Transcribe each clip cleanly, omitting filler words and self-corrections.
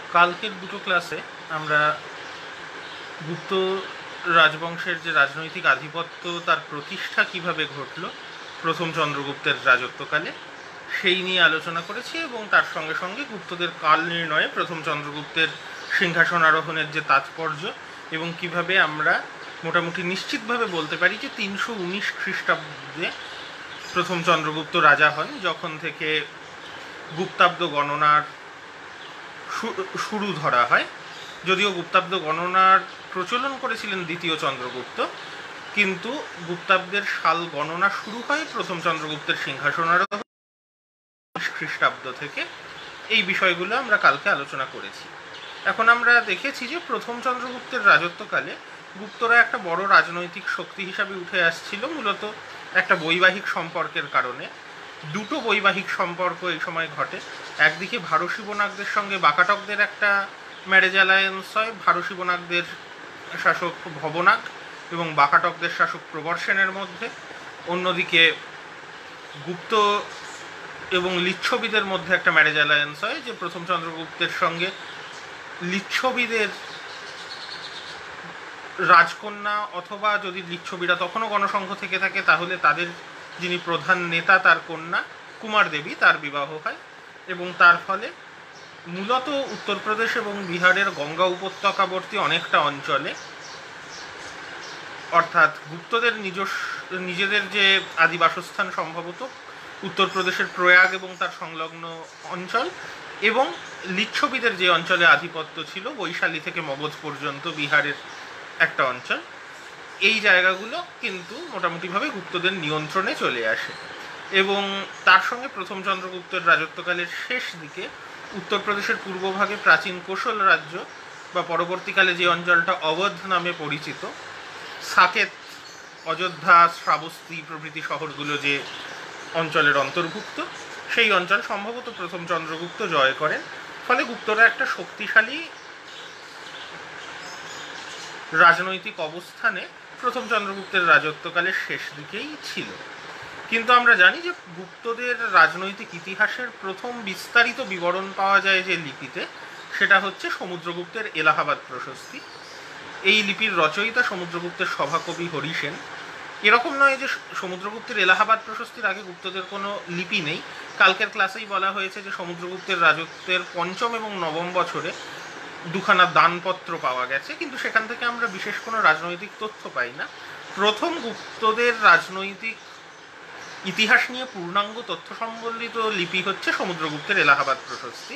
কালকের দুটো ক্লাসে আমরা গুপ্ত রাজবংশের যে রাজনৈতিক আধিপত্য তার প্রতিষ্ঠা কিভাবে ঘটল প্রথম চন্দ্রগুপ্তের রাজত্বকালে সেই নিয়ে আলোচনা করেছি, এবং তার সঙ্গে সঙ্গে গুপ্তদের কাল নির্ণয়ে প্রথম চন্দ্রগুপ্তের সিংহাসন আরোহণের যে তাৎপর্য এবং কিভাবে আমরা মোটামুটি নিশ্চিতভাবে বলতে পারি যে 319 খ্রিস্টাব্দে প্রথম চন্দ্রগুপ্ত রাজা হন, যখন থেকে গুপ্তাব্দ গণনার শুরু ধরা হয়। যদিও গুপ্তাব্দ গণনার প্রচলন করেছিলেন দ্বিতীয় চন্দ্রগুপ্ত, কিন্তু গুপ্তাব্দের সাল গণনা শুরু হয় প্রথম চন্দ্রগুপ্তের সিংহাসনারোহণ খ্রিস্টাব্দ থেকে। এই বিষয়গুলো আমরা কালকে আলোচনা করেছি। এখন আমরা দেখেছি যে প্রথম চন্দ্রগুপ্তের রাজত্বকালে গুপ্তরা একটা বড় রাজনৈতিক শক্তি হিসাবে উঠে আসছিল, মূলত একটা বৈবাহিক সম্পর্কের কারণে। দুটো বৈবাহিক সম্পর্ক এই সময় ঘটে। একদিকে ভারসী বনাকদের সঙ্গে বাকাটকদের একটা ম্যারেজ অ্যালায়েন্স হয়, ভারসী বনাকদের শাসক ভবনাক এবং বাকাটকদের শাসক প্রবর সেনের মধ্যে। অন্যদিকে গুপ্ত এবং লিচ্ছবিদের মধ্যে একটা ম্যারেজ অ্যালায়েন্স হয়, যে প্রথম চন্দ্রগুপ্তের সঙ্গে লিচ্ছবিদের রাজকন্যা, অথবা যদি লিচ্ছবিরা তখনও গণসংঘ থেকে থাকে তাহলে তাদের যিনি প্রধান নেতা তার কন্যা কুমার দেবী তার বিবাহ হয়, এবং তার ফলে মূলত উত্তরপ্রদেশ এবং বিহারের গঙ্গা উপত্যকাবর্তী অনেকটা অঞ্চলে, অর্থাৎ গুপ্তদের নিজেদের যে আদিবাসস্থান সম্ভবত উত্তরপ্রদেশের প্রয়াগ এবং তার সংলগ্ন অঞ্চল, এবং লিচ্ছবিদের যে অঞ্চলে আধিপত্য ছিল বৈশালী থেকে মগধ পর্যন্ত বিহারের একটা অঞ্চল, এই জায়গাগুলো কিন্তু মোটামুটিভাবে গুপ্তদের নিয়ন্ত্রণে চলে আসে। এবং তার সঙ্গে প্রথম চন্দ্রগুপ্তের রাজত্বকালের শেষ দিকে উত্তরপ্রদেশের পূর্বভাগে প্রাচীন কোশল রাজ্য বা পরবর্তীকালে যে অঞ্চলটা অবধ নামে পরিচিত, সাকেত, অযোধ্যা, শ্রাবস্তি প্রভৃতি শহরগুলো যে অঞ্চলের অন্তর্ভুক্ত, সেই অঞ্চল সম্ভবত প্রথম চন্দ্রগুপ্ত জয় করেন। ফলে গুপ্তরা একটা শক্তিশালী রাজনৈতিক অবস্থানে প্রথম চন্দ্রগুপ্তের রাজত্বকালের শেষ দিকেই ছিল। কিন্তু আমরা জানি যে গুপ্তদের রাজনৈতিক ইতিহাসের প্রথম বিস্তারিত বিবরণ পাওয়া যায় যে লিপিতে, সেটা হচ্ছে সমুদ্রগুপ্তের এলাহাবাদ প্রশস্তি। এই লিপির রচয়িতা সমুদ্রগুপ্তের সভাকবি হরিসেন। এরকম নয় যে সমুদ্রগুপ্তের এলাহাবাদ প্রশস্তির আগে গুপ্তদের কোনো লিপি নেই। কালকের ক্লাসেই বলা হয়েছে যে সমুদ্রগুপ্তের রাজত্বের পঞ্চম এবং নবম বছরে দুখানা দানপত্র পাওয়া গেছে, কিন্তু সেখান থেকে আমরা বিশেষ কোনো রাজনৈতিক তথ্য পাই না। প্রথম গুপ্তদের রাজনৈতিক ইতিহাস নিয়ে পূর্ণাঙ্গ তথ্য সম্বলিত লিপি হচ্ছে সমুদ্রগুপ্তের এলাহাবাদ প্রশস্তি,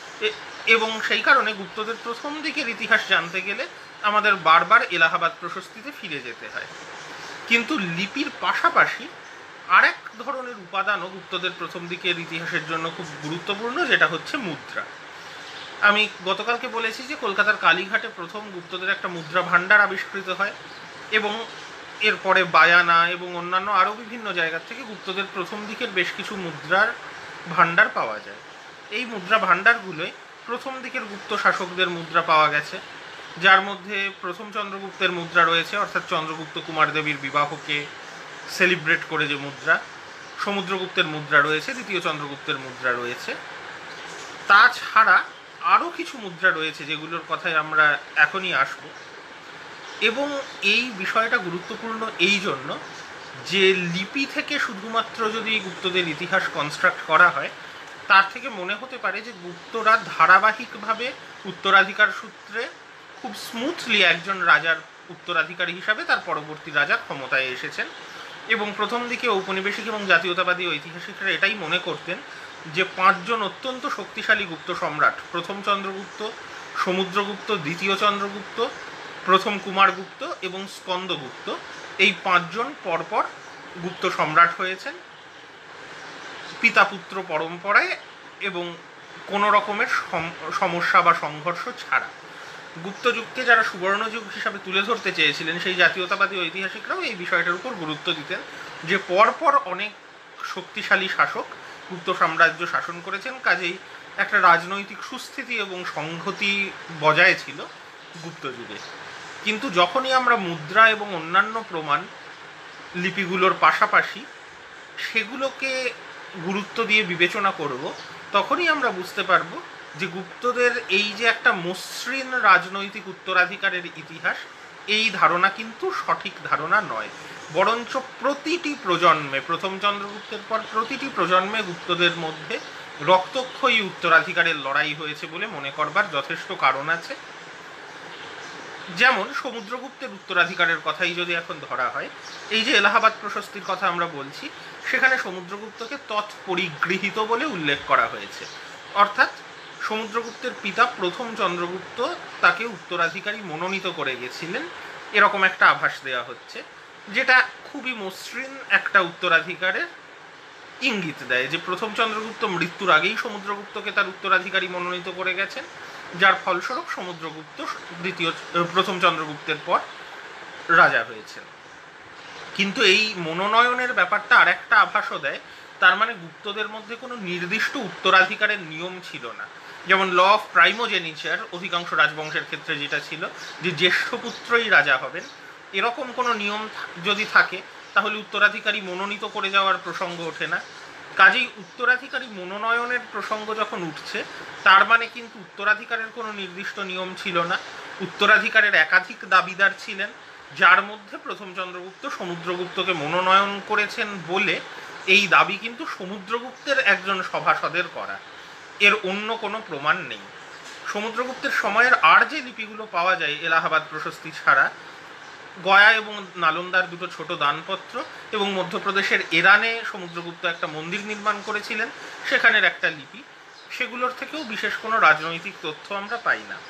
এবং সেই কারণে গুপ্তদের প্রথম দিকের ইতিহাস জানতে গেলে আমাদের বারবার এলাহাবাদ প্রশস্তিতে ফিরে যেতে হয়। কিন্তু লিপির পাশাপাশি আরেক ধরনের উপাদানও গুপ্তদের প্রথম দিকের ইতিহাসের জন্য খুব গুরুত্বপূর্ণ, যেটা হচ্ছে মুদ্রা। আমি গতকালকে বলেছি যে কলকাতার কালীঘাটে প্রথম গুপ্তদের একটা মুদ্রা ভাণ্ডার আবিষ্কৃত হয়, এবং এরপরে বায়ানা এবং অন্যান্য আরও বিভিন্ন জায়গা থেকে গুপ্তদের প্রথম দিকের বেশ কিছু মুদ্রার ভাণ্ডার পাওয়া যায়। এই মুদ্রা ভাণ্ডারগুলোয় প্রথম দিকের গুপ্ত শাসকদের মুদ্রা পাওয়া গেছে, যার মধ্যে প্রথম চন্দ্রগুপ্তের মুদ্রা রয়েছে, অর্থাৎ চন্দ্রগুপ্ত কুমার দেবীর বিবাহকে সেলিব্রেট করে যে মুদ্রা। সমুদ্রগুপ্তের মুদ্রা রয়েছে, দ্বিতীয় চন্দ্রগুপ্তের মুদ্রা রয়েছে। তাছাড়া আরও কিছু মুদ্রা রয়েছে যেগুলোর কথায় আমরা এখনই আসব। এবং এই বিষয়টা গুরুত্বপূর্ণ এই জন্য যে লিপি থেকে শুধুমাত্র যদি গুপ্তদের ইতিহাস কনস্ট্রাক্ট করা হয়, তার থেকে মনে হতে পারে যে গুপ্তরা ধারাবাহিকভাবে উত্তরাধিকার সূত্রে খুব স্মুথলি একজন রাজার উত্তরাধিকারী হিসাবে তার পরবর্তী রাজা ক্ষমতায় এসেছেন। এবং প্রথম দিকে ঔপনিবেশিক এবং জাতীয়তাবাদী ঐতিহাসিকরা এটাই মনে করতেন যে 5 জন অত্যন্ত শক্তিশালী গুপ্ত সম্রাট, প্রথম চন্দ্রগুপ্ত, সমুদ্রগুপ্ত, দ্বিতীয় চন্দ্রগুপ্ত, প্রথম কুমারগুপ্ত এবং স্কন্দগুপ্ত, এই 5 জন পরপর গুপ্ত সম্রাট হয়েছেন পিতা পুত্র পরম্পরায় এবং কোনো রকমের সমস্যা বা সংঘর্ষ ছাড়া। গুপ্তযুগকে যারা সুবর্ণযুগ হিসাবে তুলে ধরতে চেয়েছিলেন সেই জাতীয়তাবাদী ঐতিহাসিকরাও এই বিষয়টার উপর গুরুত্ব দিতেন যে পরপর অনেক শক্তিশালী শাসক গুপ্ত সাম্রাজ্য শাসন করেছেন, কাজেই একটা রাজনৈতিক সুস্থিতি এবং সংহতি বজায় ছিল গুপ্ত যুগে। কিন্তু যখনই আমরা মুদ্রা এবং অন্যান্য প্রমাণ লিপিগুলোর পাশাপাশি সেগুলোকে গুরুত্ব দিয়ে বিবেচনা করব, তখনই আমরা বুঝতে পারব যে গুপ্তদের এই যে একটা মসৃণ রাজনৈতিক উত্তরাধিকারের ইতিহাস, এই ধারণা কিন্তু সঠিক ধারণা নয়। বরঞ্চ প্রতিটি প্রজন্মে, প্রথম চন্দ্রগুপ্তের পর প্রতিটি প্রজন্মে গুপ্তদের মধ্যে রক্তক্ষয়ী উত্তরাধিকারের লড়াই হয়েছে বলে মনে করবার যথেষ্ট কারণ আছে। যেমন সমুদ্রগুপ্তের উত্তরাধিকারের কথাই যদি এখন ধরা হয়, এই যে এলাহাবাদ প্রশস্তির কথা আমরা বলছি, সেখানে সমুদ্রগুপ্তকে তৎপরিগৃহীত বলে উল্লেখ করা হয়েছে। অর্থাৎ সমুদ্রগুপ্তের পিতা প্রথম চন্দ্রগুপ্ত তাকে উত্তরাধিকারী মনোনীত করে গেছিলেন, এরকম একটা আভাস দেওয়া হচ্ছে, যেটা খুবই মসৃণ একটা উত্তরাধিকারের ইঙ্গিত দেয় যে প্রথম চন্দ্রগুপ্ত মৃত্যুর আগেই সমুদ্রগুপ্তকে তার উত্তরাধিকারী মনোনীত করে গেছেন, যার ফলস্বরূপ সমুদ্রগুপ্ত প্রথম চন্দ্রগুপ্তের পর রাজা হয়েছেন। কিন্তু এই মনোনয়নের ব্যাপারটা আর একটা আভাসও দেয়, তার মানে গুপ্তদের মধ্যে কোনো নির্দিষ্ট উত্তরাধিকারের নিয়ম ছিল না। যেমন ল অফ প্রাইমোজেনিচার অধিকাংশ রাজবংশের ক্ষেত্রে যেটা ছিল, যে জ্যেষ্ঠ পুত্রই রাজা হবেন, এরকম কোনো নিয়ম যদি থাকে তাহলে উত্তরাধিকারী মনোনীত করে যাওয়ার প্রসঙ্গ ওঠে না। কাজেই উত্তরাধিকারী মনোনয়নের প্রসঙ্গ যখন উঠছে, তার মানে কিন্তু উত্তরাধিকারের কোনো নির্দিষ্ট নিয়ম ছিল না, উত্তরাধিকারের একাধিক দাবিদার ছিলেন, যার মধ্যে প্রথম চন্দ্রগুপ্ত সমুদ্রগুপ্তকে মনোনয়ন করেছেন বলে এই দাবি কিন্তু সমুদ্রগুপ্তের একজন সভাসদের করা, এর অন্য কোনো প্রমাণ নেই। সমুদ্রগুপ্তের সময়ের আর যে লিপিগুলো পাওয়া যায় এলাহাবাদ প্রশস্তি ছাড়া, গয়া এবং নালন্দার দুটো ছোট দানপত্র এবং মধ্যপ্রদেশের এরানে সমুদ্রগুপ্ত একটা মন্দির নির্মাণ করেছিলেন, সেখানের একটা লিপি, সেগুলোর থেকেও বিশেষ কোনো রাজনৈতিক তথ্য আমরা পাই না।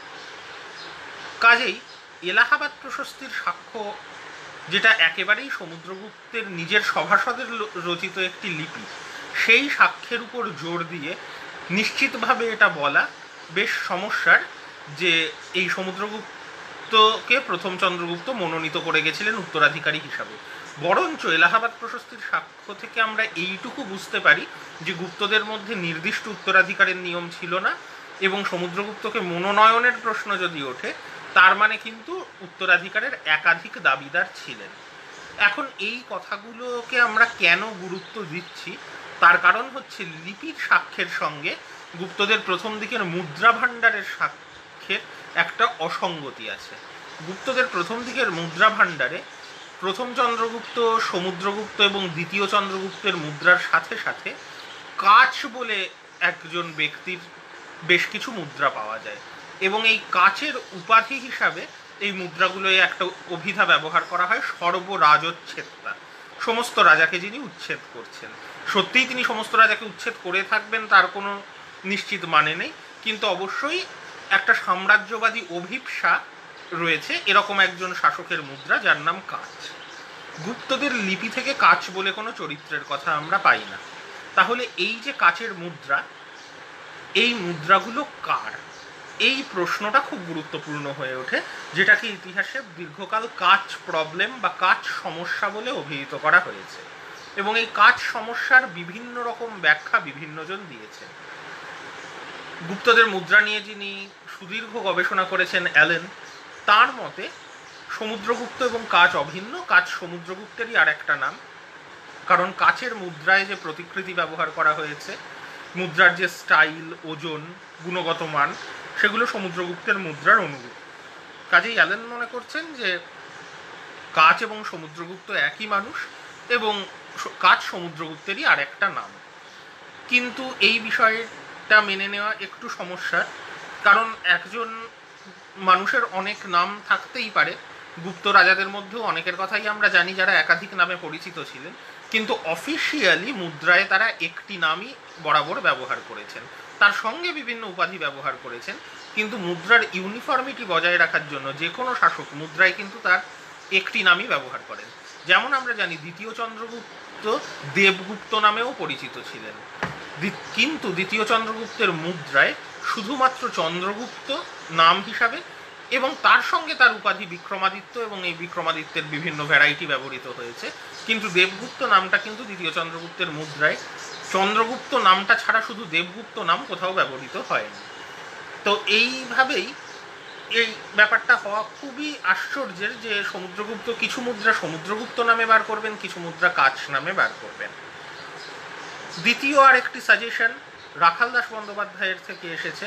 কাজেই এলাহাবাদ প্রশস্তির সাক্ষ্য, যেটা একেবারেই সমুদ্রগুপ্তের নিজের সভাসদের রচিত একটি লিপি, সেই সাক্ষ্যের উপর জোর দিয়ে নিশ্চিতভাবে এটা বলা বেশ সমস্যার যে এই সমুদ্রগুপ্তকে প্রথম চন্দ্রগুপ্ত মনোনীত করে গেছিলেন উত্তরাধিকারী হিসাবে। বরঞ্চ এলাহাবাদ প্রশস্তির সাক্ষ্য থেকে আমরা এইটুকু বুঝতে পারি যে গুপ্তদের মধ্যে নির্দিষ্ট উত্তরাধিকারের নিয়ম ছিল না, এবং সমুদ্রগুপ্তকে মনোনয়নের প্রশ্ন যদি ওঠে, তার মানে কিন্তু উত্তরাধিকারের একাধিক দাবিদার ছিলেন। এখন এই কথাগুলোকে আমরা কেন গুরুত্ব দিচ্ছি, তার কারণ হচ্ছে লিপির সাক্ষ্যের সঙ্গে গুপ্তদের প্রথম দিকের মুদ্রা ভাণ্ডারের সাক্ষ্যের একটা অসঙ্গতি আছে। গুপ্তদের প্রথম দিকের মুদ্রা ভাণ্ডারে প্রথম চন্দ্রগুপ্ত, সমুদ্রগুপ্ত এবং দ্বিতীয় চন্দ্রগুপ্তের মুদ্রার সাথে সাথে কাচ বলে একজন ব্যক্তির বেশ কিছু মুদ্রা পাওয়া যায়, এবং এই কাচের উপাধি হিসাবে এই মুদ্রাগুলোয় একটা অভিধা ব্যবহার করা হয়, সর্বরাজোচ্ছেদটা, সমস্ত রাজাকে যিনি উচ্ছেদ করছেন। সত্যিই তিনি সমস্ত রাজাকে উচ্ছেদ করে থাকবেন তার কোনো নিশ্চিত মানে নেই, কিন্তু অবশ্যই একটা সাম্রাজ্যবাদী অভিপ্সা রয়েছে এরকম একজন শাসকের মুদ্রা, যার নাম কাচ। গুপ্তদের লিপি থেকে কাচ বলে কোনো চরিত্রের কথা আমরা পাই না। তাহলে এই যে কাচের মুদ্রা, এই মুদ্রাগুলো কার, এই প্রশ্নটা খুব গুরুত্বপূর্ণ হয়ে ওঠে, যেটাকে ইতিহাসে দীর্ঘকাল কাচ প্রবলেম বা কাচ সমস্যা বলে অভিহিত করা হয়েছে। এবং এই কাচ সমস্যার বিভিন্ন রকম ব্যাখ্যা বিভিন্নজন দিয়েছেন। গুপ্তদের মুদ্রা নিয়ে যিনি সুদীর্ঘ গবেষণা করেছেন অ্যালেন, তার মতে সমুদ্রগুপ্ত এবং কাচ অভিন্ন, কাচ সমুদ্রগুপ্তেরই আর একটা নাম। কারণ কাচের মুদ্রায় যে প্রতিকৃতি ব্যবহার করা হয়েছে, মুদ্রার যে স্টাইল, ওজন, গুণগত মান, সেগুলো সমুদ্রগুপ্তের মুদ্রার অনুরূপ। কাজেই অ্যালেন মনে করছেন যে কাচ এবং সমুদ্রগুপ্ত একই মানুষ, এবং কাচ সমুদ্রগুপ্তেরই আর একটা নাম। কিন্তু এই বিষয়টা মেনে নেওয়া একটু সমস্যার, কারণ একজন মানুষের অনেক নাম থাকতেই পারে। গুপ্ত রাজাদের মধ্যেও অনেকের কথাই আমরা জানি যারা একাধিক নামে পরিচিত ছিলেন, কিন্তু অফিসিয়ালি মুদ্রায় তারা একটি নামই বরাবর ব্যবহার করেছেন, তার সঙ্গে বিভিন্ন উপাধি ব্যবহার করেছেন। কিন্তু মুদ্রার ইউনিফর্মিটি বজায় রাখার জন্য যে কোনো শাসক মুদ্রায় কিন্তু তার একটি নামই ব্যবহার করেন। যেমন আমরা জানি দ্বিতীয় চন্দ্রগুপ্ত দেবগুপ্ত নামেও পরিচিত ছিলেন, কিন্তু দ্বিতীয় চন্দ্রগুপ্তের মুদ্রায় শুধুমাত্র চন্দ্রগুপ্ত নাম হিসাবে, এবং তার সঙ্গে তার উপাধি বিক্রমাদিত্য, এবং এই বিক্রমাদিত্যের বিভিন্ন ভ্যারাইটি ব্যবহৃত হয়েছে। কিন্তু দেবগুপ্ত নামটা কিন্তু দ্বিতীয় চন্দ্রগুপ্তের মুদ্রায় চন্দ্রগুপ্ত নামটা ছাড়া শুধু দেবগুপ্ত নাম কোথাও ব্যবহৃত হয়নি। তো এইভাবেই এই ব্যাপারটা হওয়া খুবই আশ্চর্যের যে সমুদ্রগুপ্ত কিছু মুদ্রা সমুদ্রগুপ্ত নামে বার করবেন, কিছু মুদ্রা কাচ নামে বার করবেন। দ্বিতীয় আর একটি সাজেশন রাখাল দাস বন্দ্যোপাধ্যায়ের থেকে এসেছে,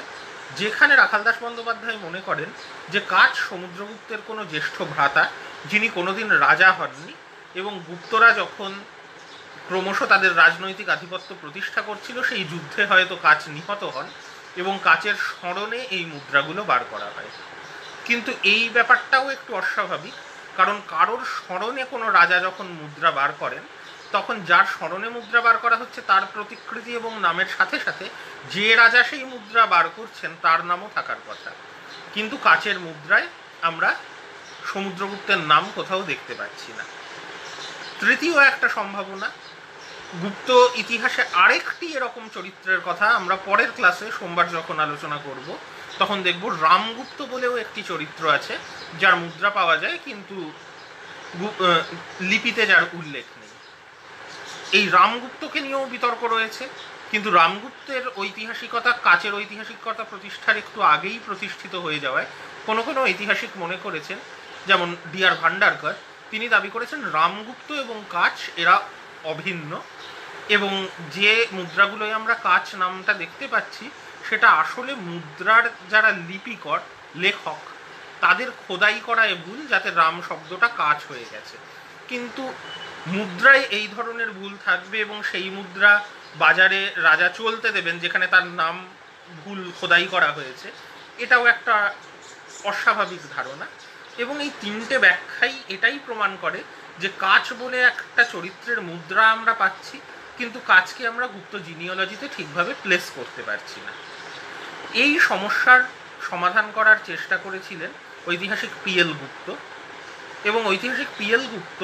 যেখানে রাখালদাস বন্দ্যোপাধ্যায় মনে করেন যে কাচ সমুদ্রগুপ্তের কোনো জ্যেষ্ঠ ভ্রাতা, যিনি কোনোদিন রাজা হননি, এবং গুপ্তরা যখন ক্রমশ তাদের রাজনৈতিক আধিপত্য প্রতিষ্ঠা করছিল সেই যুদ্ধে হয়তো কাচ নিহত হন এবং কাচের স্মরণে এই মুদ্রাগুলো বার করা হয়। কিন্তু এই ব্যাপারটাও একটু অস্বাভাবিক, কারণ কারোর স্মরণে কোনো রাজা যখন মুদ্রা বার করেন, তখন যার স্মরণে মুদ্রা বার করা হচ্ছে তার প্রতিকৃতি এবং নামের সাথে সাথে যে রাজা সেই মুদ্রা বার করছেন তার নামও থাকার কথা। কিন্তু কাচের মুদ্রায় আমরা সমুদ্রগুপ্তের নাম কোথাও দেখতে পাচ্ছি না। তৃতীয় একটা সম্ভাবনা, গুপ্ত ইতিহাসে আরেকটি এরকম চরিত্রের কথা আমরা পরের ক্লাসে সোমবার যখন আলোচনা করব তখন দেখব। রামগুপ্ত বলেও একটি চরিত্র আছে যার মুদ্রা পাওয়া যায় কিন্তু লিপিতে যার উল্লেখ নেই। এই রামগুপ্তকে নিয়েও বিতর্ক রয়েছে, কিন্তু রামগুপ্তের ঐতিহাসিকতা কাচের ঐতিহাসিকতা প্রতিষ্ঠার একটু আগেই প্রতিষ্ঠিত হয়ে যাওয়ায় কোনো কোনো ঐতিহাসিক মনে করেছেন, যেমন ডিআর ভান্ডারকর, তিনি দাবি করেছেন রামগুপ্ত এবং কাচ এরা অভিন্ন, এবং যে মুদ্রাগুলোয় আমরা কাচ নামটা দেখতে পাচ্ছি সেটা আসলে মুদ্রার যারা লিপিকর লেখক তাদের খোদাই করা এ ভুল, যাতে রাম শব্দটা কাচ হয়ে গেছে। কিন্তু মুদ্রায় এই ধরনের ভুল থাকবে এবং সেই মুদ্রা বাজারে রাজা চলতে দেবেন যেখানে তার নাম ভুল খোদাই করা হয়েছে, এটাও একটা অস্বাভাবিক ধারণা। এবং এই তিনটে ব্যাখ্যাই এটাই প্রমাণ করে যে কাচ বলে একটা চরিত্রের মুদ্রা আমরা পাচ্ছি, কিন্তু কাচকে আমরা গুপ্ত জিনিওলজিতে ঠিকভাবে প্লেস করতে পারছি না। এই সমস্যার সমাধান করার চেষ্টা করেছিলেন ঐতিহাসিক পিএল গুপ্ত, এবং ঐতিহাসিক পিএল গুপ্ত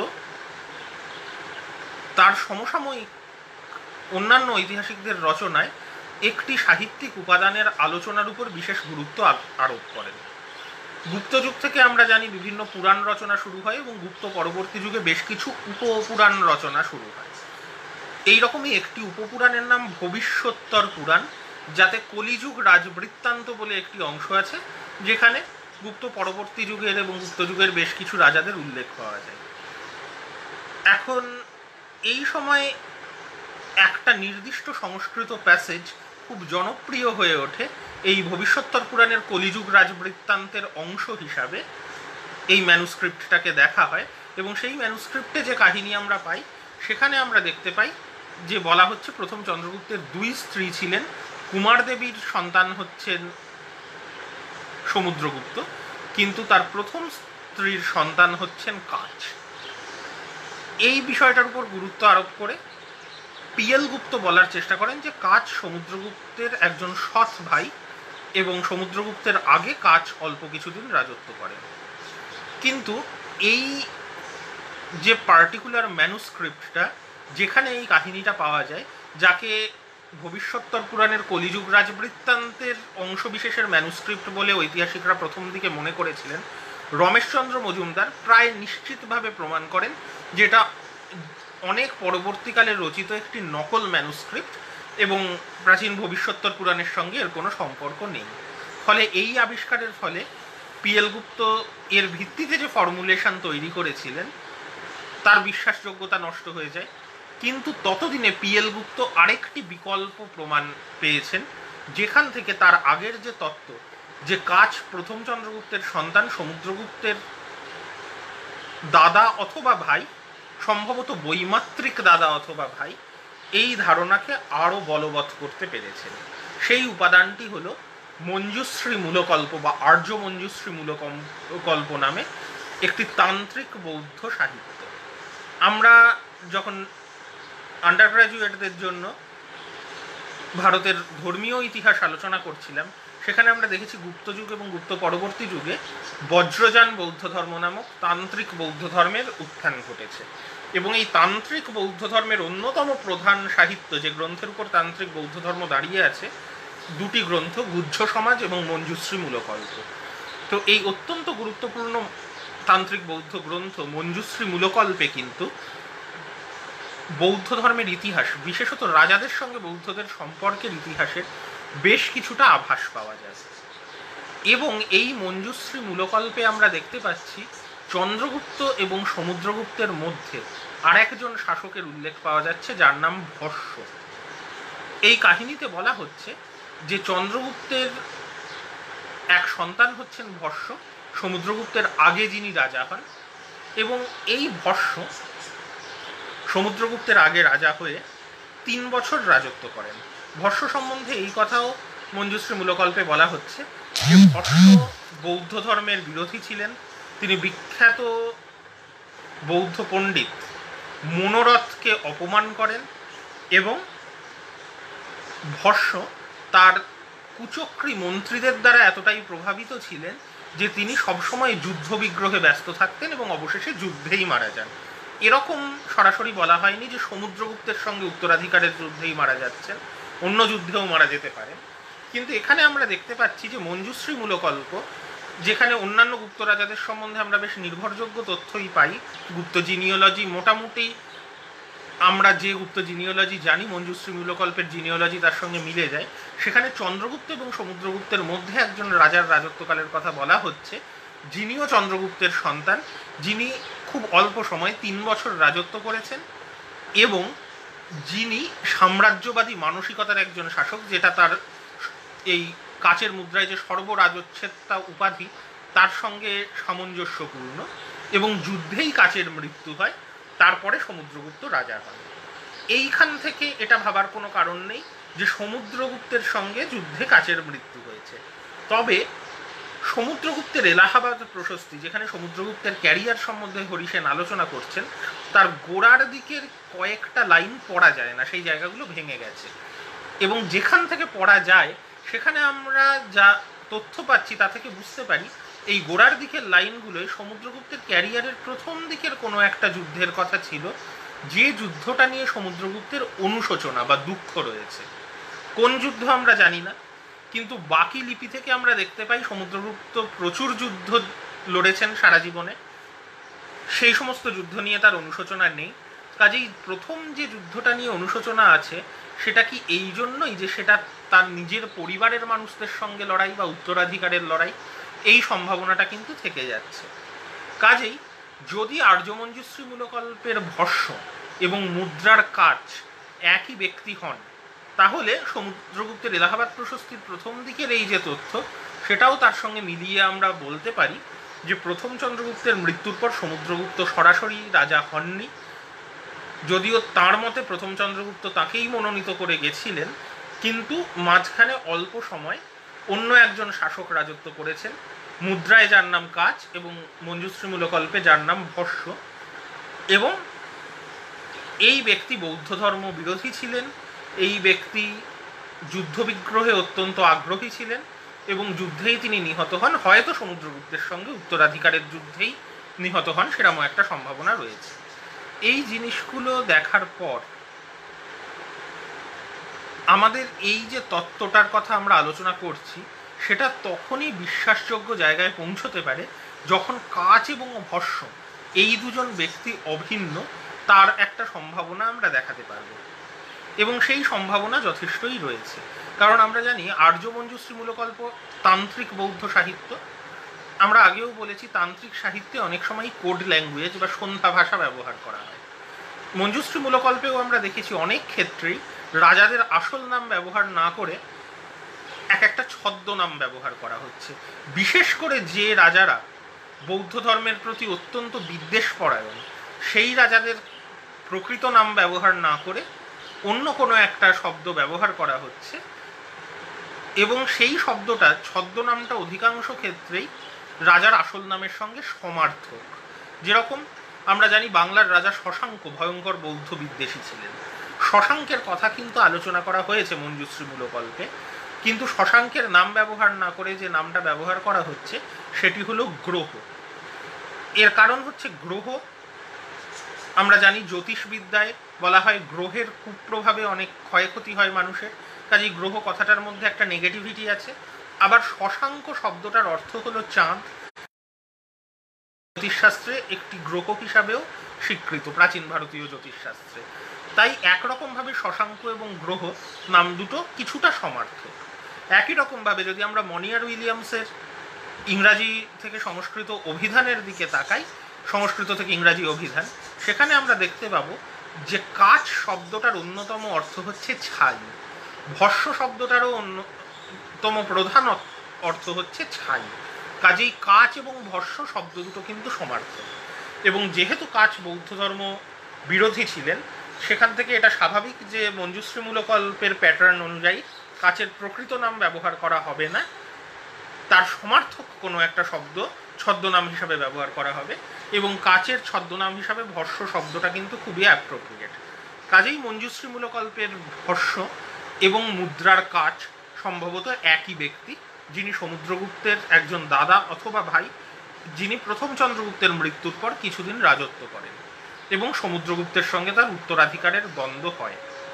তার সমসাময়িক অন্যান্য ঐতিহাসিকদের রচনায় একটি সাহিত্যিক উপাদানের আলোচনার উপর বিশেষ গুরুত্ব আরোপ করেন। গুপ্ত যুগ থেকে আমরা জানি বিভিন্ন পুরাণ রচনা শুরু হয় এবং গুপ্ত পরবর্তী যুগে বেশ কিছু উপপুরাণ রচনা শুরু হয়। এইরকমই একটি উপপুরাণের নাম ভবিষ্যোত্তর পুরাণ, যাতে কলিযুগ রাজবৃত্তান্ত বলে একটি অংশ আছে যেখানে গুপ্ত পরবর্তী যুগের এবং গুপ্ত যুগের বেশ কিছু রাজাদের উল্লেখ পাওয়া যায়। এখন এই সময় একটা নির্দিষ্ট সংস্কৃত প্যাসেজ খুব জনপ্রিয় হয়ে ওঠে। এই ভবিষ্যোত্তর পুরাণের কলিযুগ রাজবৃত্তান্তের অংশ হিসাবে এই ম্যানুস্ক্রিপ্টটাকে দেখা হয়, এবং সেই ম্যানুস্ক্রিপ্টে যে কাহিনী আমরা পাই সেখানে আমরা দেখতে পাই যে বলা হচ্ছে প্রথম চন্দ্রগুপ্তের দুই স্ত্রী ছিলেন, কুমার দেবীর সন্তান হচ্ছেন সমুদ্রগুপ্ত, কিন্তু তার প্রথম স্ত্রীর সন্তান হচ্ছেন কাচ। এই বিষয়টার উপর গুরুত্ব আরোপ করে পিএল গুপ্ত বলার চেষ্টা করেন যে কাচ সমুদ্রগুপ্তের একজন সৎ ভাই এবং সমুদ্রগুপ্তের আগে কাচ অল্প কিছুদিন রাজত্ব করেন। কিন্তু এই যে পার্টিকুলার ম্যানুস্ক্রিপ্টটা যেখানে এই কাহিনীটা পাওয়া যায়, যাকে ভবিষ্যোত্তর পুরাণের কলিযুগ রাজবৃত্তান্তের অংশবিশেষের ম্যানুস্ক্রিপ্ট বলে ঐতিহাসিকরা প্রথম দিকে মনে করেছিলেন, রমেশচন্দ্র মজুমদার প্রায় নিশ্চিতভাবে প্রমাণ করেন যেটা অনেক পরবর্তীকালে রচিত একটি নকল ম্যানুস্ক্রিপ্ট এবং প্রাচীন ভবিষ্যোত্তর পুরাণের সঙ্গে এর কোনো সম্পর্ক নেই। ফলে এই আবিষ্কারের ফলে পিএল গুপ্ত এর ভিত্তিতে যে ফর্মুলেশন তৈরি করেছিলেন তার বিশ্বাসযোগ্যতা নষ্ট হয়ে যায়। কিন্তু ততদিনে পিএল গুপ্ত আরেকটি বিকল্প প্রমাণ পেয়েছেন, যেখান থেকে তার আগের যে তত্ত্ব যে কাচ প্রথম চন্দ্রগুপ্তের সন্তান, সমুদ্রগুপ্তের দাদা অথবা ভাই, সম্ভবত বৈমাত্রিক দাদা অথবা ভাই, এই ধারণাকে আরও বলবৎ করতে পেরেছেন। সেই উপাদানটি হল মঞ্জুশ্রী মূলকল্প বা আর্য মঞ্জুশ্রী মূলকল্প নামে একটি তান্ত্রিক বৌদ্ধ সাহিত্য। আমরা যখন আন্ডার গ্র্যাজুয়েটদের জন্য ভারতের ধর্মীয় ইতিহাস আলোচনা করছিলাম সেখানে আমরা দেখেছি গুপ্ত যুগ এবং গুপ্ত পরবর্তী যুগে বজ্রযান বৌদ্ধ ধর্ম নামক তান্ত্রিক বৌদ্ধ ধর্মের উত্থান ঘটেছে, এবং এই তান্ত্রিক বৌদ্ধ ধর্মের অন্যতম প্রধান সাহিত্য যে গ্রন্থের উপর তান্ত্রিক বৌদ্ধ ধর্ম দাঁড়িয়ে আছে, দুটি গ্রন্থ, গুহ্য সমাজ এবং মঞ্জুশ্রী মূলকল্প। তো এই অত্যন্ত গুরুত্বপূর্ণ তান্ত্রিক বৌদ্ধ গ্রন্থ মঞ্জুশ্রী মূলকল্পে কিন্তু বৌদ্ধ ধর্মের ইতিহাস, বিশেষত রাজাদের সঙ্গে বৌদ্ধদের সম্পর্কের ইতিহাসের বেশ কিছুটা আভাস পাওয়া যায়। এবং এই মঞ্জুশ্রী মূলকল্পে আমরা দেখতে পাচ্ছি চন্দ্রগুপ্ত এবং সমুদ্রগুপ্তের মধ্যে আর একজন শাসকের উল্লেখ পাওয়া যাচ্ছে যার নাম ভস্য। এই কাহিনীতে বলা হচ্ছে যে চন্দ্রগুপ্তের এক সন্তান হচ্ছেন ভস্য, সমুদ্রগুপ্তের আগে যিনি রাজা হন, এবং এই ভস্য সমুদ্রগুপ্তের আগে রাজা হয়ে 3 বছর রাজত্ব করেন। ভস্য সম্বন্ধে এই কথাও মঞ্জুশ্রী মূলকল্পে বলা হচ্ছে যে ভস্য বৌদ্ধ ধর্মের বিরোধী ছিলেন। তিনি বিখ্যাত বৌদ্ধ পণ্ডিত মনোরথকে অপমান করেন এবং ভস্য তার কুচক্রী মন্ত্রীদের দ্বারা এতটাই প্রভাবিত ছিলেন যে তিনি সবসময় যুদ্ধ বিগ্রহে ব্যস্ত থাকতেন এবং অবশেষে যুদ্ধেই মারা যান। এরকম সরাসরি বলা হয়নি যে সমুদ্রগুপ্তের সঙ্গে উত্তরাধিকারের যুদ্ধেই মারা যাচ্ছেন, অন্য যুদ্ধেও মারা যেতে পারেন। কিন্তু এখানে আমরা দেখতে পাচ্ছি যে মঞ্জুশ্রী মূলকল্প, যেখানে অন্যান্য গুপ্ত রাজাদের সম্বন্ধে আমরা বেশ নির্ভরযোগ্য তথ্যই পাই, গুপ্ত জিনিওলজি মোটামুটি আমরা যে গুপ্ত জিনিওলজি জানি মঞ্জুশ্রী মূলকল্পের জিনিওলজি তার সঙ্গে মিলে যায়, সেখানে চন্দ্রগুপ্ত এবং সমুদ্রগুপ্তের মধ্যে একজন রাজার রাজত্বকালের কথা বলা হচ্ছে, যিনিও চন্দ্রগুপ্তের সন্তান, যিনি খুব অল্প সময় 3 বছর রাজত্ব করেছেন এবং যিনি সাম্রাজ্যবাদী মানসিকতার একজন শাসক, যেটা তার এই কাচের মুদ্রায় যে সর্বরাজচ্ছেদটা উপাধি তার সঙ্গে সামঞ্জস্যপূর্ণ, এবং যুদ্ধেই কাচের মৃত্যু হয়, তারপরে সমুদ্রগুপ্ত রাজা হন। এইখান থেকে এটা ভাবার কোনো কারণ নেই যে সমুদ্রগুপ্তের সঙ্গে যুদ্ধে কাচের মৃত্যু হয়েছে। তবে সমুদ্রগুপ্তের এলাহাবাদ প্রশস্তি, যেখানে সমুদ্রগুপ্তের ক্যারিয়ার সম্বন্ধে হরিসেন আলোচনা করছেন, তার গোড়ার দিকের কয়েকটা লাইন পড়া যায় না, সেই জায়গাগুলো ভেঙে গেছে, এবং যেখান থেকে পড়া যায় সেখানে আমরা যা তথ্য পাচ্ছি তা থেকে বুঝতে পারি এই গোড়ার দিকের লাইনগুলোয় সমুদ্রগুপ্তের ক্যারিয়ারের প্রথম দিকের কোনো একটা যুদ্ধের কথা ছিল, যে যুদ্ধটা নিয়ে সমুদ্রগুপ্তের অনুশোচনা বা দুঃখ রয়েছে। কোন যুদ্ধ আমরা জানি না, কিন্তু বাকি লিপি থেকে আমরা দেখতে পাই সমুদ্রগুপ্ত প্রচুর যুদ্ধ লড়েছেন সারা জীবনে, সেই সমস্ত যুদ্ধ নিয়ে তার অনুশোচনা নেই। কাজেই প্রথম যে যুদ্ধটা নিয়ে অনুশোচনা আছে সেটা কি এই জন্যই যে সেটা তার নিজের পরিবারের মানুষদের সঙ্গে লড়াই বা উত্তরাধিকারের লড়াই, এই সম্ভাবনাটা কিন্তু থেকে যাচ্ছে। কাজেই যদি আর্যমঞ্জুশ্রী মূলকল্পের ভস্য এবং মুদ্রার কাচ একই ব্যক্তি হন, তাহলে সমুদ্রগুপ্তের এলাহাবাদ প্রশস্তির প্রথম দিকের এই যে তথ্য, সেটাও তার সঙ্গে মিলিয়ে আমরা বলতে পারি যে প্রথম চন্দ্রগুপ্তের মৃত্যুর পর সমুদ্রগুপ্ত সরাসরি রাজা হননি, যদিও তার মতে প্রথম চন্দ্রগুপ্ত তাকেই মনোনীত করে গেছিলেন, কিন্তু মাঝখানে অল্প সময় অন্য একজন শাসক রাজত্ব করেছেন, মুদ্রায় যার নাম কাচ এবং মঞ্জুশ্রী মূলকল্পে যার নাম ভস্য, এবং এই ব্যক্তি বৌদ্ধ ধর্ম বিরোধী ছিলেন, এই ব্যক্তি যুদ্ধবিগ্রহে অত্যন্ত আগ্রহী ছিলেন এবং যুদ্ধেই তিনি নিহত হন, হয়তো সমুদ্রগুপ্তের সঙ্গে উত্তরাধিকারের যুদ্ধেই নিহত হন, সেরকম একটা সম্ভাবনা রয়েছে। এই জিনিসগুলো দেখার পর আমাদের এই যে তত্ত্বটার কথা আমরা আলোচনা করছি সেটা তখনই বিশ্বাসযোগ্য জায়গায় পৌঁছতে পারে যখন কাচ এবং ভস্য এই দুজন ব্যক্তি অভিন্ন, তার একটা সম্ভাবনা আমরা দেখাতে পারব, এবং সেই সম্ভাবনা যথেষ্টই রয়েছে। কারণ আমরা জানি আর্যমঞ্জুশ্রী মূলকল্প তান্ত্রিক বৌদ্ধ সাহিত্য। আমরা আগেও বলেছি তান্ত্রিক সাহিত্যে অনেক সময় কোড ল্যাঙ্গুয়েজ বা সন্ধ্যা ভাষা ব্যবহার করা হয়। মঞ্জুশ্রী মূলকল্পেও আমরা দেখেছি অনেক ক্ষেত্রেই রাজাদের আসল নাম ব্যবহার না করে এক একটা ছদ্মনাম ব্যবহার করা হচ্ছে, বিশেষ করে যে রাজারা বৌদ্ধ ধর্মের প্রতি অত্যন্ত বিদ্বেষপরায়ণ, সেই রাজাদের প্রকৃত নাম ব্যবহার না করে অন্য কোনো একটা শব্দ ব্যবহার করা হচ্ছে, এবং সেই শব্দটা ছদ্মনামটা অধিকাংশ ক্ষেত্রেই রাজার আসল নামের সঙ্গে সমার্থক। যেরকম আমরা জানি বাংলার রাজা শশাঙ্ক ভয়ঙ্কর বৌদ্ধ বিদ্বেষী ছিলেন, শশাঙ্কের কথা কিন্তু আলোচনা করা হয়েছে মঞ্জুশ্রী মূলকল্পে, কিন্তু শশাঙ্কের নাম ব্যবহার না করে যে নামটা ব্যবহার করা হচ্ছে সেটি হলো গ্রহ। এর কারণ হচ্ছে গ্রহ, আমরা জানি জ্যোতিষবিদ্যায় বলা হয় গ্রহের কুপ্রভাবে অনেক ক্ষয়ক্ষতি হয় মানুষের, কাজেই গ্রহ কথাটার মধ্যে একটা নেগেটিভিটি আছে। আবার শশাঙ্ক শব্দটার অর্থ হলো চাঁদ, জ্যোতিষশাস্ত্রে একটি গ্রহ হিসাবেও স্বীকৃত প্রাচীন ভারতীয় জ্যোতিষশাস্ত্রে। তাই একরকমভাবে শশাঙ্ক এবং গ্রহ নাম দুটো কিছুটা সমার্থক। একই রকমভাবে যদি আমরা মনিয়ার উইলিয়ামসের ইংরাজি থেকে সংস্কৃত অভিধানের দিকে তাকাই, সংস্কৃত থেকে ইংরাজি অভিধান, সেখানে আমরা দেখতে পাবো যে কাচ শব্দটার অন্যতম অর্থ হচ্ছে ছাই, ভস্য শব্দটারও অন্যতম প্রধান অর্থ হচ্ছে ছাই। কাজেই কাচ এবং ভস্য শব্দ দুটো কিন্তু সমার্থক, এবং যেহেতু কাচ বৌদ্ধ ধর্ম বিরোধী ছিলেন, সেখান থেকে এটা স্বাভাবিক যে মঞ্জুশ্রী মূলকল্পের প্যাটার্ন অনুযায়ী কাচের প্রকৃত নাম ব্যবহার করা হবে না, তার সমার্থক কোনো একটা শব্দ ছদ্মনাম হিসাবে ব্যবহার করা হবে, এবং কাচের ছদ্মনাম হিসাবে ভস্য শব্দটা কিন্তু খুবই অ্যাপ্রোপ্রিয়েট। কাজেই মঞ্জুশ্রী মূলকল্পের ভস্য এবং মুদ্রার কাচ সম্ভবত একই ব্যক্তি, যিনি সমুদ্রগুপ্তের একজন দাদা অথবা ভাই, যিনি প্রথম চন্দ্রগুপ্তের মৃত্যুর পর কিছুদিন রাজত্ব করেন এবং সমুদ্রগুপ্তের সঙ্গে তার উত্তরাধিকারের দ্বন্দ্ব হয়।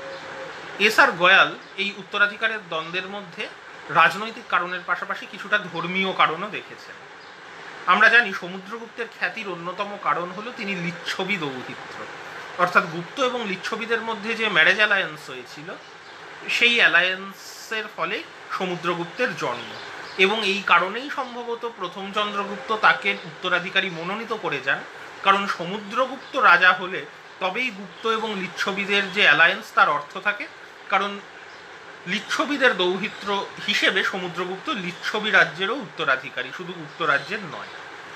এসআর গয়াল এই উত্তরাধিকারের দ্বন্দ্বের মধ্যে রাজনৈতিক কারণের পাশাপাশি কিছুটা ধর্মীয় কারণও দেখেছেন। আমরা জানি সমুদ্রগুপ্তের খ্যাতির অন্যতম কারণ হলো তিনি লিচ্ছবি দৌহিত্র, অর্থাৎ গুপ্ত এবং লিচ্ছবিদের মধ্যে যে ম্যারেজ অ্যালায়েন্স হয়েছিল, সেই অ্যালায়েন্সের ফলে সমুদ্রগুপ্তের জন্ম, এবং এই কারণেই সম্ভবত প্রথম চন্দ্রগুপ্ত তাকে উত্তরাধিকারী মনোনীত করে যান, কারণ সমুদ্রগুপ্ত রাজা হলে তবেই গুপ্ত এবং লিচ্ছবিদের যে অ্যালায়েন্স তার অর্থ থাকে, কারণ লিচ্ছবিদের দৌহিত্র হিসেবে সমুদ্রগুপ্ত লিচ্ছবি রাজ্যেরও উত্তরাধিকারী, শুধু গুপ্ত রাজ্যের নয়।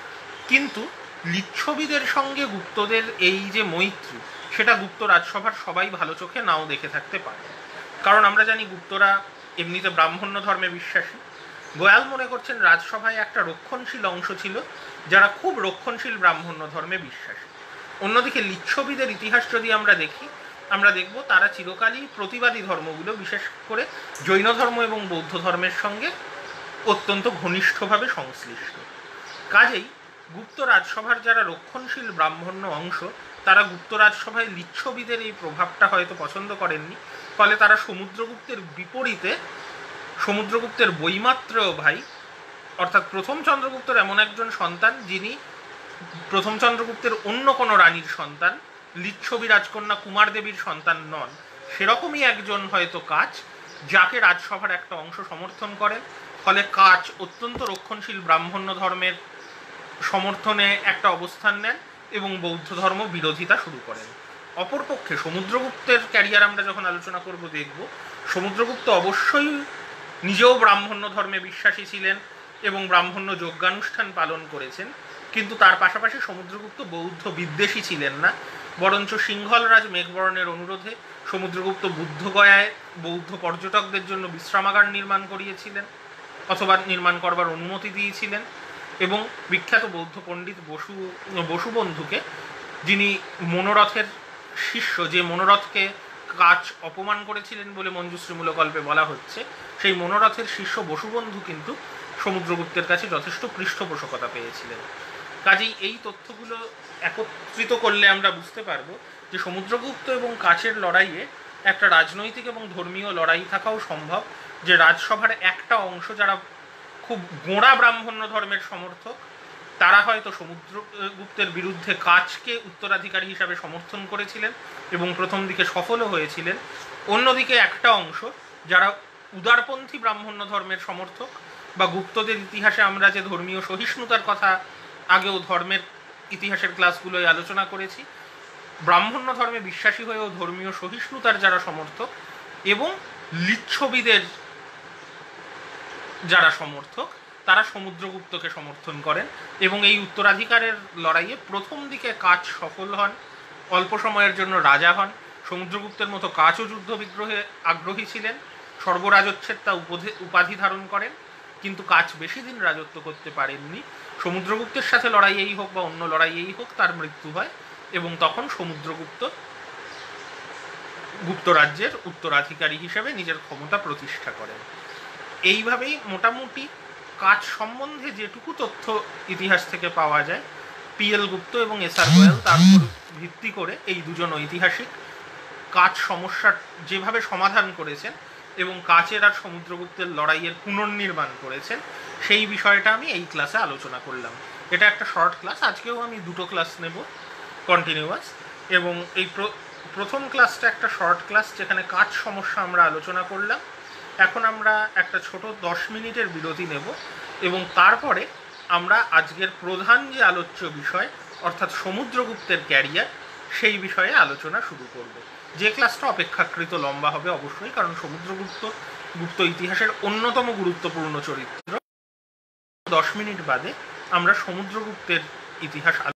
কিন্তু লিচ্ছবিদের সঙ্গে গুপ্তদের এই যে মৈত্রী, সেটা গুপ্ত রাজসভার সবাই ভালো চোখে নাও দেখে থাকতে পারে, কারণ আমরা জানি গুপ্তরা এমনিতে ব্রাহ্মণ্য ধর্মে বিশ্বাসী। গোয়াল মনে করছেন রাজসভায় একটা রক্ষণশীল অংশ ছিল যারা খুব রক্ষণশীল ব্রাহ্মণ্য ধর্মে বিশ্বাসী। অন্যদিকে লিচ্ছবিদের ইতিহাস যদি আমরা দেখি, আমরা দেখব তারা চিরকালই প্রতিবাদী ধর্মগুলো, বিশেষ করে জৈন ধর্ম এবং বৌদ্ধ ধর্মের সঙ্গে অত্যন্ত ঘনিষ্ঠভাবে সংশ্লিষ্ট। কাজেই গুপ্ত রাজসভার যারা রক্ষণশীল ব্রাহ্মণ্য অংশ, তারা গুপ্ত রাজসভায় লিচ্ছবিদের এই প্রভাবটা হয়তো পছন্দ করেননি, ফলে তারা সমুদ্রগুপ্তের বিপরীতে সমুদ্রগুপ্তের বৈমাত্রেয় ভাই, অর্থাৎ প্রথম চন্দ্রগুপ্তের এমন একজন সন্তান যিনি প্রথম চন্দ্রগুপ্তের অন্য কোনো রানীর সন্তান, লিচ্ছবি রাজকন্যা কুমার দেবীর সন্তান নন, সেরকমই একজন হয়তো কাচ, যাকে রাজসভার একটা অংশ সমর্থন করেন। ফলে কাচ অত্যন্ত রক্ষণশীল ব্রাহ্মণ্য ধর্মের সমর্থনে একটা অবস্থান নেন এবং বৌদ্ধ ধর্ম বিরোধিতা শুরু করেন। অপরপক্ষে সমুদ্রগুপ্তের ক্যারিয়ার আমরা যখন আলোচনা করব, দেখব সমুদ্রগুপ্ত অবশ্যই নিজেও ব্রাহ্মণ্য ধর্মে বিশ্বাসী ছিলেন এবং ব্রাহ্মণ্য যজ্ঞানুষ্ঠান পালন করেছেন, কিন্তু তার পাশাপাশি সমুদ্রগুপ্ত বৌদ্ধ বিদ্বেষী ছিলেন না, বরঞ্চ সিংহলরাজ মেঘবর্ণের অনুরোধে সমুদ্রগুপ্ত বুদ্ধগয়ায় বৌদ্ধ পর্যটকদের জন্য বিশ্রামাগার নির্মাণ করিয়েছিলেন অথবা নির্মাণ করবার অনুমতি দিয়েছিলেন, এবং বিখ্যাত বৌদ্ধ পণ্ডিত বসুবন্ধুকে, যিনি মনোরথের শিষ্য, যে মনোরথকে কাচ অপমান করেছিলেন বলে মঞ্জুশ্রী মূলকল্পে বলা হচ্ছে, সেই মনোরথের শিষ্য বসুবন্ধু কিন্তু সমুদ্রগুপ্তের কাছে যথেষ্ট পৃষ্ঠপোষকতা পেয়েছিলেন। কাজেই এই তথ্যগুলো একত্রিত করলে আমরা বুঝতে পারবো যে সমুদ্রগুপ্ত এবং কাচের লড়াইয়ে একটা রাজনৈতিক এবং ধর্মীয় লড়াই থাকাও সম্ভব, যে রাজসভার একটা অংশ যারা খুব গোঁড়া ব্রাহ্মণ্য ধর্মের সমর্থক, তারা হয়তো সমুদ্রগুপ্তের বিরুদ্ধে কাচকে উত্তরাধিকারী হিসাবে সমর্থন করেছিলেন এবং প্রথম দিকে সফলও হয়েছিলেন। অন্যদিকে একটা অংশ যারা উদারপন্থী ব্রাহ্মণ্য ধর্মের সমর্থক, বা গুপ্তদের ইতিহাসে আমরা যে ধর্মীয় সহিষ্ণুতার কথা আগেও ধর্মের ইতিহাসের ক্লাসগুলোয় আলোচনা করেছি, ব্রাহ্মণ্য ধর্মে বিশ্বাসী হয়েও ধর্মীয় সহিষ্ণুতার যারা সমর্থক এবং লিচ্ছবিদের যারা সমর্থক, তারা সমুদ্রগুপ্তকে সমর্থন করেন এবং এই উত্তরাধিকারের লড়াইয়ে প্রথম দিকে কাচ সফল হন, অল্প সময়ের জন্য রাজা হন। সমুদ্রগুপ্তের মতো কাচও যুদ্ধ বিগ্রহে আগ্রহী ছিলেন, সর্বরাজচ্ছেদ তা উপাধি ধারণ করেন, কিন্তু কাচ বেশি দিন রাজত্ব করতে পারেননি। সমুদ্রগুপ্তের সাথে লড়াইয়েই হোক বা অন্য লড়াইয়েই হোক তার মৃত্যু হয়, এবং তখন সমুদ্রগুপ্ত গুপ্তরাজ্যের উত্তরাধিকারী হিসেবে নিজের ক্ষমতা প্রতিষ্ঠা করেন। এইভাবেই মোটামুটি কাচ সম্বন্ধে যেটুকু তথ্য ইতিহাস থেকে পাওয়া যায়, পিএল গুপ্ত এবং এসআর গোয়াল তার উপর ভিত্তি করে এই দুজন ঐতিহাসিক কাচ সমস্যার যেভাবে সমাধান করেছেন এবং কাচের আর সমুদ্রগুপ্তের লড়াইয়ের পুনর্নির্মাণ করেছেন, সেই বিষয়টা আমি এই ক্লাসে আলোচনা করলাম। এটা একটা শর্ট ক্লাস, আজকেও আমি দুটো ক্লাস নেব কন্টিনিউয়াস, এবং এই প্রথম ক্লাসটা একটা শর্ট ক্লাস যেখানে কাচ সমস্যা আমরা আলোচনা করলাম। এখন আমরা একটা ছোট 10 মিনিটের বিরতি নেব এবং তারপরে আমরা আজকের প্রধান যে আলোচ্য বিষয় অর্থাৎ সমুদ্রগুপ্তের ক্যারিয়ার, সেই বিষয়ে আলোচনা শুরু করব, যে ক্লাসটা অপেক্ষাকৃত লম্বা হবে অবশ্যই, কারণ সমুদ্রগুপ্ত গুপ্ত ইতিহাসের অন্যতম গুরুত্বপূর্ণ চরিত্র। 10 মিনিট বাদে আমরা সমুদ্রগুপ্তের ইতিহাস